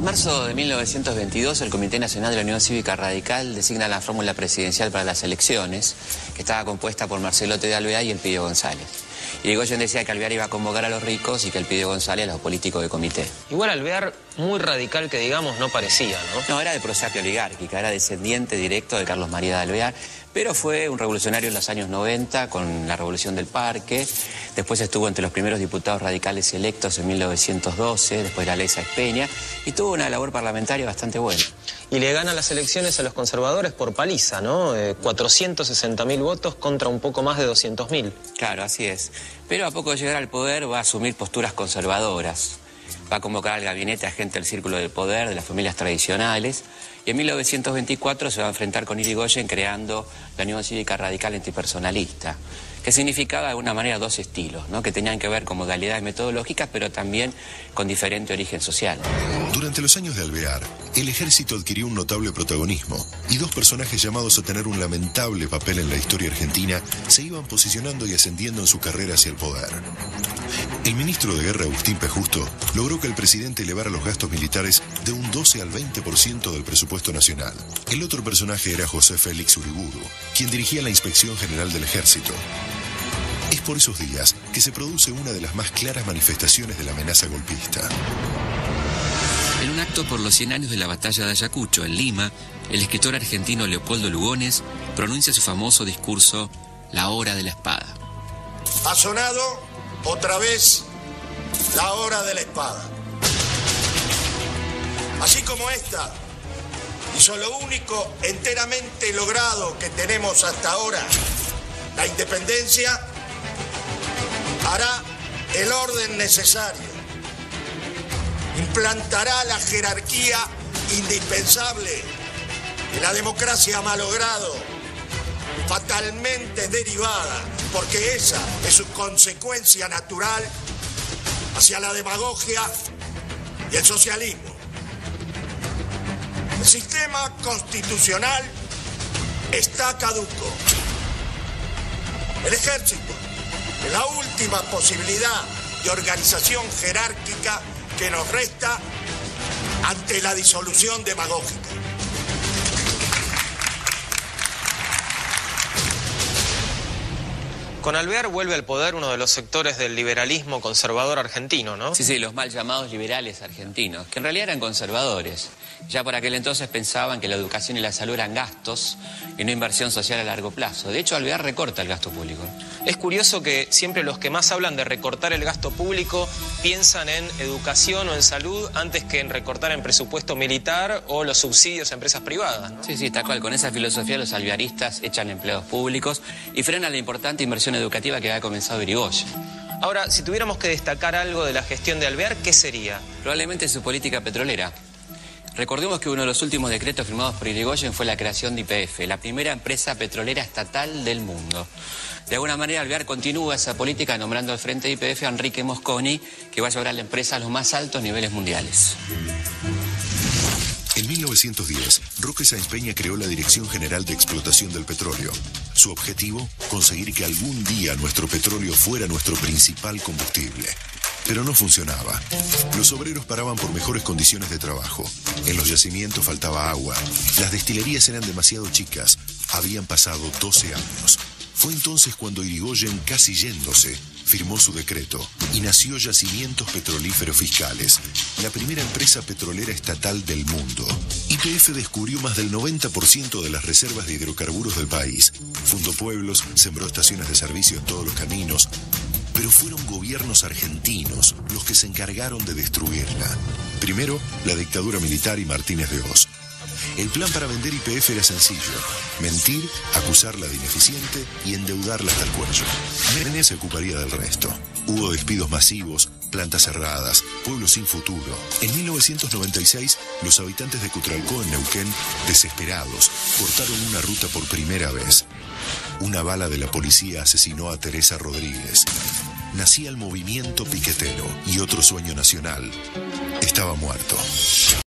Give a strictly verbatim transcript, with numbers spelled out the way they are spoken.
marzo de mil novecientos veintidós, el Comité Nacional de la Unión Cívica Radical designa la fórmula presidencial para las elecciones, que estaba compuesta por Marcelote de Alvear y Elpidio González. Irigoyen decía que Alvear iba a convocar a los ricos y que Elpidio González a los políticos de comité. Igual Alvear, muy radical que digamos, no parecía, ¿no? No, era de prosapia oligárquica, era descendiente directo de Carlos María de Alvear, pero fue un revolucionario en los años noventa con la Revolución del Parque. Después estuvo entre los primeros diputados radicales electos en mil novecientos doce, después de la ley Sáenz Peña, y tuvo una labor parlamentaria bastante buena. Y le gana las elecciones a los conservadores por paliza, ¿no? Eh, cuatrocientos sesenta mil votos contra un poco más de doscientos mil. Claro, así es. Pero a poco de llegar al poder va a asumir posturas conservadoras. Va a convocar al gabinete a gente del círculo del poder, de las familias tradicionales, y en mil novecientos veinticuatro se va a enfrentar con Irigoyen creando la Unión Cívica Radical Antipersonalista, que significaba de alguna manera dos estilos, ¿no? Que tenían que ver con modalidades metodológicas, pero también con diferente origen social. Durante los años de Alvear, el ejército adquirió un notable protagonismo y dos personajes llamados a tener un lamentable papel en la historia argentina se iban posicionando y ascendiendo en su carrera hacia el poder. El ministro de Guerra, Agustín P. Justo, logró que el presidente elevara los gastos militares de un doce al veinte por ciento del presupuesto nacional. El otro personaje era José Félix Uriburu, quien dirigía la Inspección General del Ejército. Es por esos días que se produce una de las más claras manifestaciones de la amenaza golpista. En un acto por los cien años de la batalla de Ayacucho, en Lima, el escritor argentino Leopoldo Lugones pronuncia su famoso discurso La hora de la espada. Ha sonado otra vez la hora de la espada. Así como esta hizo lo único enteramente logrado que tenemos hasta ahora, la independencia, hará el orden necesario, implantará la jerarquía indispensable que la democracia ha malogrado, fatalmente derivada, porque esa es su consecuencia natural, hacia la demagogia y el socialismo. El sistema constitucional está caduco. El ejército es la última posibilidad de organización jerárquica que nos resta ante la disolución demagógica. Con Alvear vuelve al poder uno de los sectores del liberalismo conservador argentino, ¿no? Sí, sí, los mal llamados liberales argentinos, que en realidad eran conservadores. Ya por aquel entonces pensaban que la educación y la salud eran gastos y no inversión social a largo plazo. De hecho, Alvear recorta el gasto público. Es curioso que siempre los que más hablan de recortar el gasto público piensan en educación o en salud antes que en recortar en presupuesto militar o los subsidios a empresas privadas, ¿no? Sí, sí, tal cual. Con esa filosofía los alvearistas echan empleos públicos y frenan la importante inversión educativa que había comenzado Irigoyen. Ahora, si tuviéramos que destacar algo de la gestión de Alvear, ¿qué sería? Probablemente su política petrolera. Recordemos que uno de los últimos decretos firmados por Irigoyen fue la creación de Y P F, la primera empresa petrolera estatal del mundo. De alguna manera, Alvear continúa esa política nombrando al frente de Y P F a Enrique Mosconi, que va a llevar a la empresa a los más altos niveles mundiales. En mil novecientos diez, Roque Sáenz Peña creó la Dirección General de Explotación del Petróleo. Su objetivo, conseguir que algún día nuestro petróleo fuera nuestro principal combustible. Pero no funcionaba. Los obreros paraban por mejores condiciones de trabajo. En los yacimientos faltaba agua. Las destilerías eran demasiado chicas. Habían pasado doce años. Fue entonces cuando Irigoyen, casi yéndose, firmó su decreto y nació Yacimientos Petrolíferos Fiscales, la primera empresa petrolera estatal del mundo. Y P F descubrió más del noventa por ciento de las reservas de hidrocarburos del país. Fundó pueblos, sembró estaciones de servicio en todos los caminos, pero fueron gobiernos argentinos los que se encargaron de destruirla. Primero, la dictadura militar y Martínez de Hoz. El plan para vender Y P F era sencillo: mentir, acusarla de ineficiente y endeudarla hasta el cuello. Menem se ocuparía del resto. Hubo despidos masivos, plantas cerradas, pueblos sin futuro. En mil novecientos noventa y seis, los habitantes de Cutralcó, en Neuquén, desesperados, cortaron una ruta por primera vez. Una bala de la policía asesinó a Teresa Rodríguez. Nacía el movimiento piquetero y otro sueño nacional estaba muerto.